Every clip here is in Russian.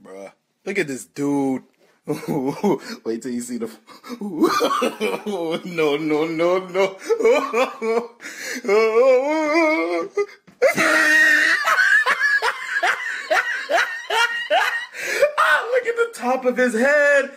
Bruh, look at this dude. Wait till you see the. No, no, no, no. Look at the top of his head.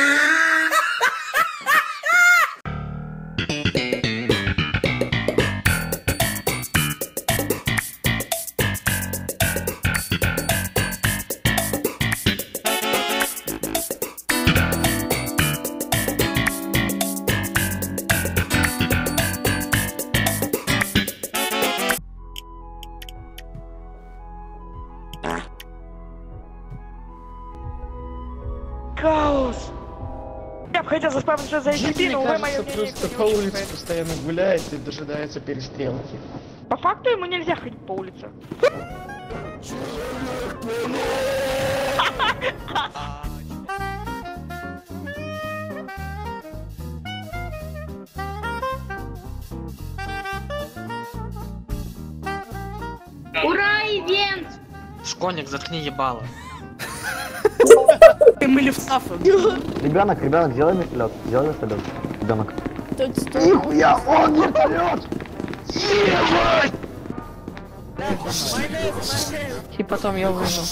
Хаос! Я бы хотел заспавнить, что за Мне кажется, просто по улице постоянно гуляет и дожидается перестрелки. По факту ему нельзя ходить по улице. Ура, ивент! Школьник, заткни ебало. Мы лифтафы. Ребенок, сделай вертолет. Сделай вертолет. Ребенок. Нихуя, он вертолет! Ебать! И потом я выжил.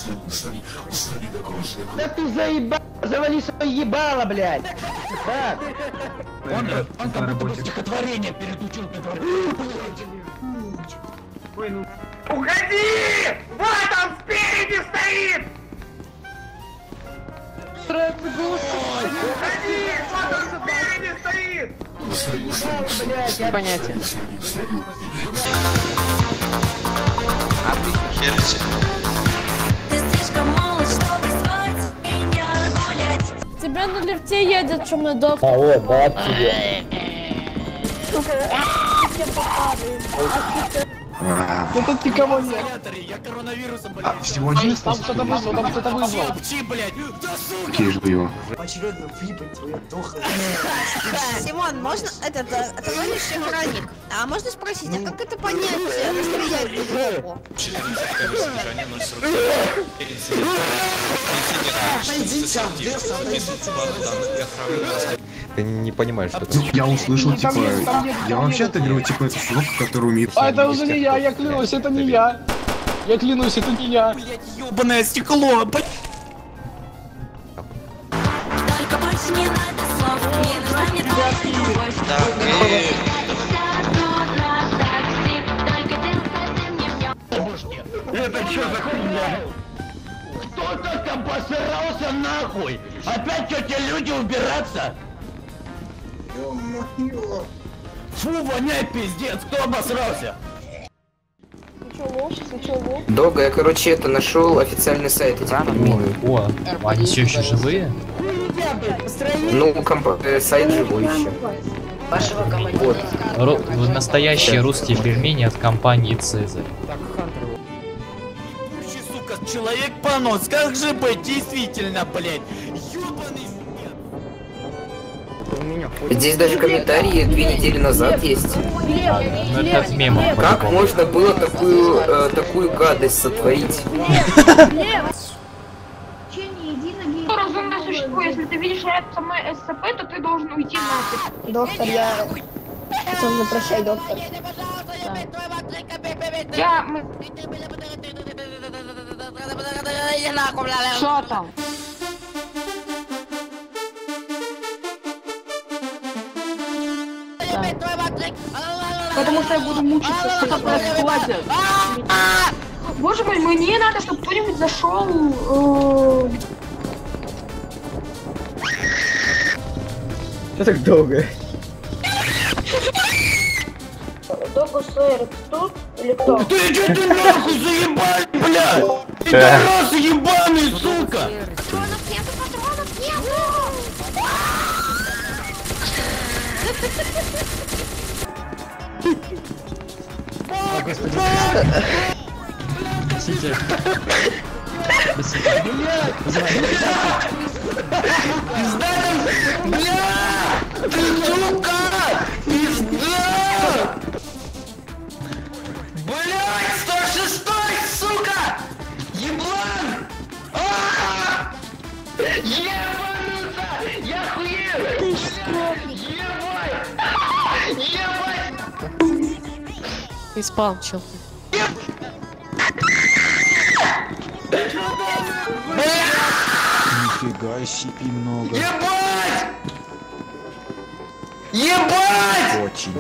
Да ты заебал! Завали свое ебало, блядь! Так! Он как будто стихотворение переключил, Уходи! Вот он спереди стоит! Уходи! Вот он спереди стоит! Блядь, Понятие. Ты слишком молод, чтобы спать и не гулять. Тебя на лифте едет шумодок. А вот, да, тебе. Ну тут никого нет. Я коронавирусом, блядь. Всего один Там кто-то вызвал, Молчи, блядь. Окей, жду его. Симон, можно это товарищ охранник? А можно спросить, а как это понять? Стрелять в жопу? Ты не понимаешь, что это. Я услышал, типа... Я вообще-то говорю, типа, это чувак, который умеет... А это уже не я клянусь, это не я. Я клянусь, это не я. Блядь, ёбаное стекло, блядь. Только больше не надо слов, мне нужна не твоя любовь. Это что за хуйня? Кто-то там посрался нахуй! Опять тетя люди убираться? Фу, воняет пиздец, кто обосрался? Долго, я, короче, это нашел официальный сайт этих пельменей. О, они все еще живые? Ну, сайт живой еще. Вот. Настоящие русские пельмени от компании Цезарь. Сука, человек-понос, как же быть, действительно, блядь. Ёбаный Здесь даже комментарии 2 недели назад есть. Ну это от мемов. Как можно было такую гадость сотворить? Разумное существо, если ты видишь рядом со мной СЦП, то ты должен уйти нафиг. Доктор, я... Тоже прощай, доктор. Что там? Потому что я буду мучиться, что происходит. Боже мой, мне надо, чтобы кто-нибудь зашел. Что так долго? Доктор Сойер тут или кто? Ты чё ты нахуй заебали, блядь? Пидорасы ебаные, сука! О, господи. Сидя. Бля! Ты сука! Пизда! Блядь, 106-й, сука! Еблан! Ебануться! Я хуею! Ты ж скромник. Ебать! И спамчил. Нифига, щипи много. Ебать! Ебать! Очень.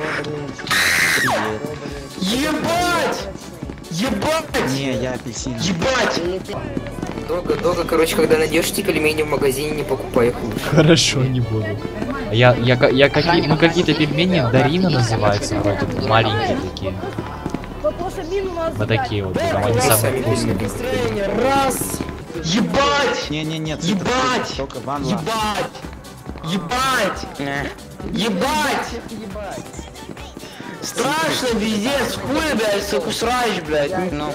Ебать! Ебать! Не, я апельсин. Ебать! Долго, короче, когда найдешь эти пельмени в магазине, не покупай их лучше. Хорошо, не буду. Ну какие-то пельмени Дарина называются, вроде маленькие такие. Вот такие вот, прям они самые вкусные. Раз! Ебать! Не-не-не, Ебать! только ван. Ебать! Ебать! Ебать! Страшно, пиздец, хуй, блядь, сука, срач, блядь. Ну.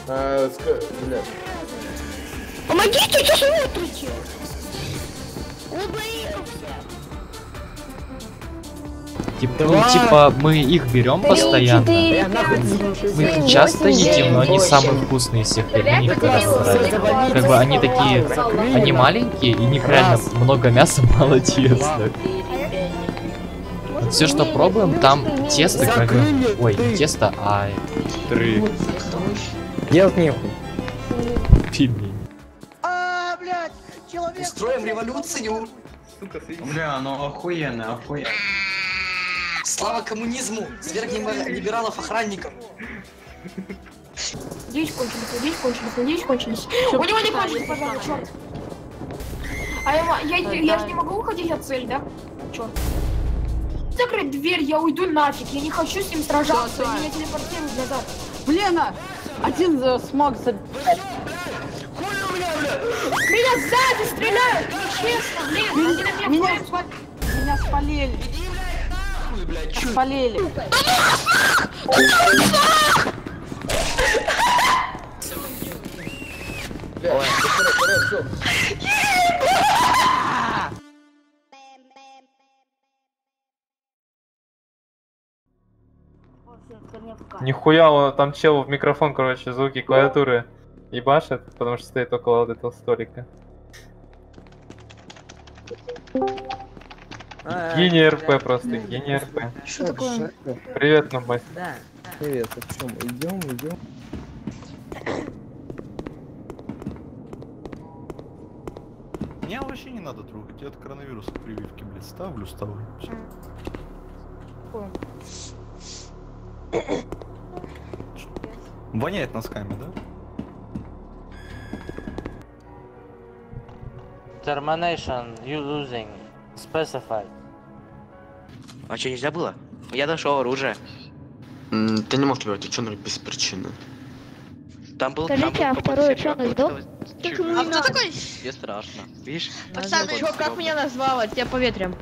Помогите, что смотрите? Типа мы их берем постоянно. Мы их часто едим, но они самые вкусные из всех пельменей, которые собрали. Как бы они такие, они маленькие, и у них реально много мяса, мало теста. Все, что пробуем, там тесто, как... Ой, не тесто, а... Делать нехуй. Пельмени. Блядь, человек... Устроим революцию. Бля, ну охуенно. Слава коммунизму! Свергнем либералов-охранников! Надеюсь, кончились. У него не кончились, пожалуйста, черт. А я же не могу уходить от цели, да? Черт. Закрыть дверь, я уйду нафиг. Я не хочу с ним сражаться. Меня телепортируют назад. Блин, один смог забить. Меня сзади стреляют! Честно, блин, они на меня ходят. Меня спалили. Спалили. Нихуя, там чел в микрофон, короче, звуки клавиатуры ебашит, потому что стоит около вот этого столика. Гений РП просто, гений РП. Что такое? Привет, Нубась. Да. Привет, а в чем? Идем. Меня вообще не надо трогать, я от коронавируса прививки, блядь, ставлю. Всё. Воняет носками, да? Termination, you losing. Specified. А что, нельзя было? Я нашел оружие. Ты не можешь убивать, что без причины? Там был... Скажите, а второй ученый сдох? А кто такой? Мне страшно. Видишь? Чё, как меня назвала? Тебя по ветрам.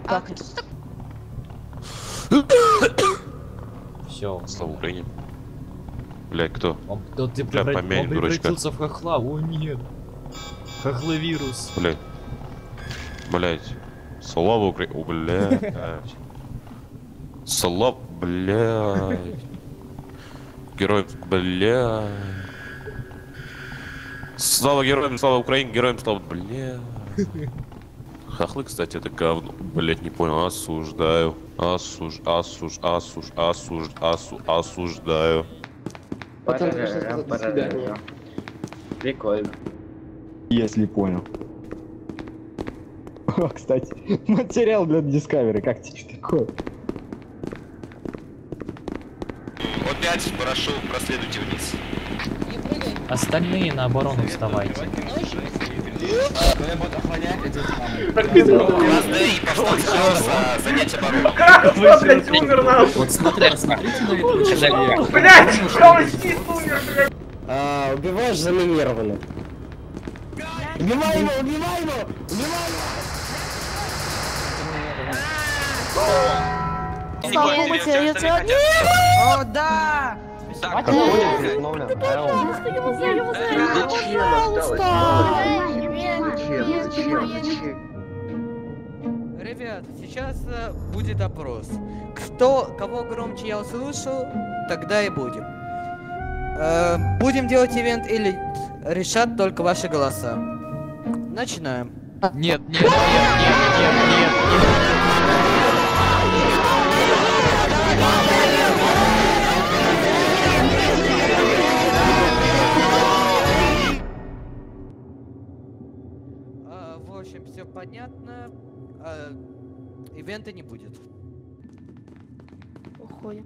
Все. Слава Украине. Блядь, кто? Ты Бля, помянь, он дурачка. превратился в хохла, о нет. Хохловирус. Блядь. Слава Украине. О, блядь. Слава, блядь. Героям, блядь. Слава героям, слава Украине, героям, слава, блядь. Хохлы, кстати, это говно. Блядь, не понял, осуждаю. Осуждаю. Прикольно. Если понял. О, кстати, материал для Discovery, как тебе такое? Опять прошу, проследуйте вниз. Остальные на оборону вставайте. Вот смотрите на этого человека. Блять, убиваешь заминированно. Убивай его! О, да! Ребят, сейчас будет опрос. Кого громче я услышал, тогда и будем. Будем делать ивент или решат только ваши голоса. Начинаем. Нет, нет, нет, нет, нет, нет. В общем, все понятно. Ивента не будет. Уходим.